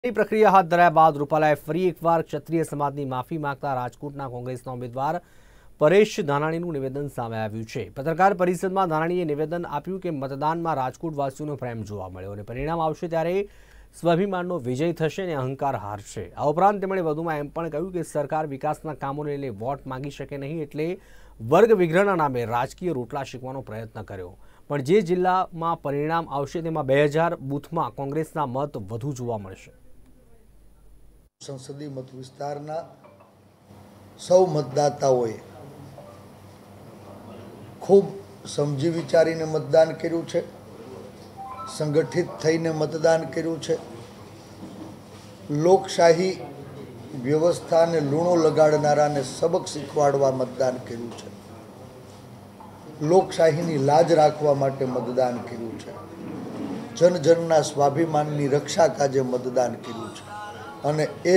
પ્રક્રિયા હાથ ધરાયા બાદ રૂપાલાએ ફરી એકવાર ક્ષત્રિય સમાજની માફી માંગતા રાજકોટના કોંગ્રેસના ઉમેદવાર પરેશ ધાનાણીનું નિવેદન સામે આવ્યું છે। પત્રકાર પરિષદમાં ધાનાણીએ નિવેદન આપ્યું કે મતદાનમાં રાજકોટવાસીઓનો પ્રેમ જોવા મળ્યો અને પરિણામ આવશે ત્યારે સ્વાભિમાનનો વિજય થશે અને અહંકાર હારશે। આ ઉપરાંત તેમણે વધુમાં એમ પણ કહ્યું કે સરકાર વિકાસના કામોને લઈને વોટ માંગી શકે નહીં, એટલે વર્ગ વિગ્રહના નામે રાજકીય રોટલા શીખવાનો પ્રયત્ન કર્યો। પણ જે જિલ્લામાં પરિણામ આવશે તેમાં 2000 બૂથમાં કોંગ્રેસના મત વધુ જોવા મળશે। संसदीय मत विस्तारना सौ मतदाताओए खूब समझी विचारीने मतदान कर्युं छे, संगठित थईने मतदान कर्युं छे। लोकशाही व्यवस्थाने लूणो लगाड़नाराने सबक शीखवाडवा मतदान कर्युं छे। लोकशाहीनी लाज राखवा माटे मतदान कर्युं छे। जनजनना स्वाभिमाननी रक्षा काजे मतदान कर्युं छे અને એ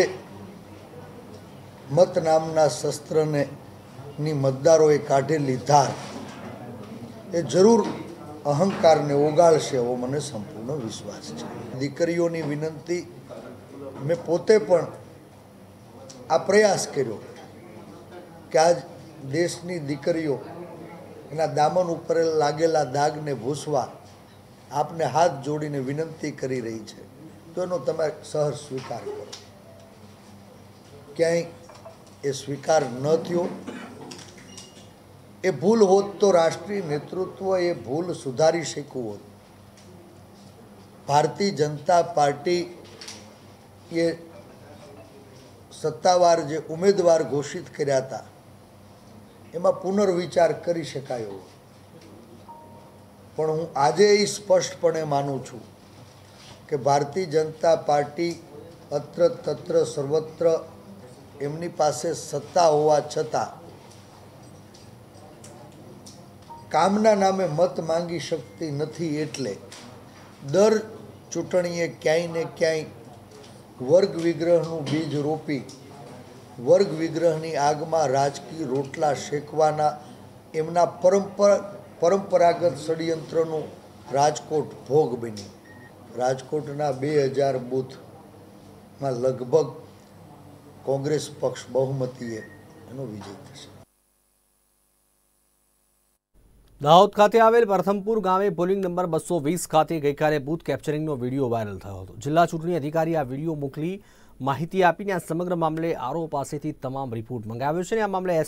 મત નામના શસ્ત્રને ની મતદારોએ કાઢેલી ધાર એ જરૂર અહંકારને ઓગાળશે એવો મને સંપૂર્ણ વિશ્વાસ છે। દીકરીઓની વિનંતી મેં પોતે પણ આ પ્રયાસ કર્યો કે આજ દેશની દીકરીઓ એના દામન ઉપર લાગેલા દાગને ભૂસવા આપને હાથ જોડીને વિનંતી કરી રહી છે, તો એનો તમે સહર્ષ સ્વીકાર કરો। ક્યાંય એ સ્વીકાર ન થયો, એ ભૂલ હોત તો રાષ્ટ્રીય નેતૃત્વ એ ભૂલ સુધારી શક્યું હોત। ભારતીય જનતા પાર્ટી એ સત્તાવાર જે ઉમેદવાર ઘોષિત કર્યા હતા એમાં પુનર્વિચાર કરી શકાયો, પણ હું આજે એ સ્પષ્ટપણે માનું છું કે ભારતીય જનતા પાર્ટી અત્ર તત્ર સર્વત્ર એમની પાસે સત્તા હોવા છતાં કામના નામે મત માંગી શકતી નથી। એટલે દર ચૂંટણીએ ક્યાંય ને ક્યાંય વર્ગ વિગ્રહનું બીજ રોપી વર્ગ વિગ્રહની આગમાં રાજકીય રોટલા શેકવાના એમના પરંપરાગત ષડયંત્રનું રાજકોટ ભોગ બની। રાજકોટના 2000 બૂથમાં લગભગ કોંગ્રેસ પક્ષ બહુમતીએ એનો વિજય થશે। દાહોદ ખાતે આવેલ પ્રથમપુર ગામે પોલિંગ નંબર 220 ખાતે ગઈકાલે બૂથ કેપ્ચરિંગનો વિડીયો વાયરલ થયો હતો। જિલ્લા ચૂંટણી અધિકારીએ આ વિડીયો મોકલી માહિતી આપીને આ સમગ્ર મામલે આરઓ પાસેથી તમામ રિપોર્ટ મંગાવ્યો છે અને આ મામલે